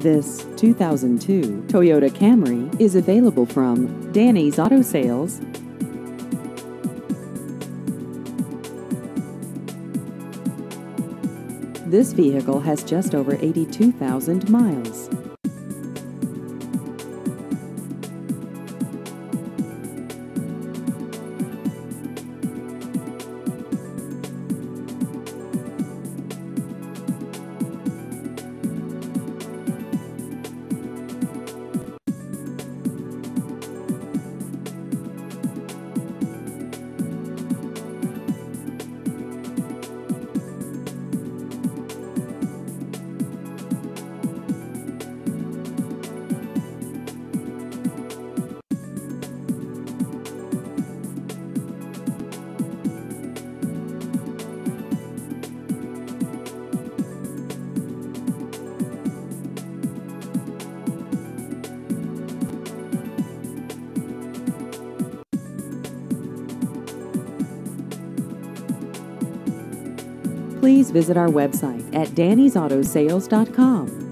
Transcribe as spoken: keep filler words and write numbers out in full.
This two thousand two Toyota Camry is available from Danny's Auto Sales. This vehicle has just over eighty-two thousand miles. Please visit our website at dannys auto sales dot com.